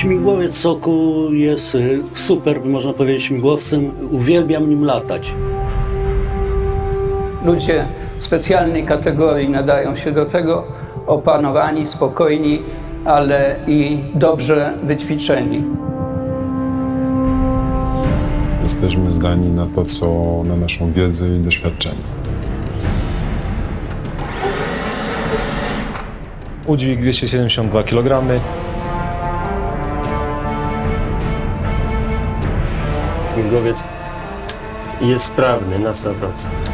Śmigłowiec Sokół jest super, można powiedzieć, śmigłowcem. Uwielbiam nim latać. Ludzie specjalnej kategorii nadają się do tego, opanowani, spokojni, ale i dobrze wyćwiczeni. Jesteśmy zdani na to, na naszą wiedzę i doświadczenie. Udźwig 272 kg. Śmigłowiec jest sprawny na 100%.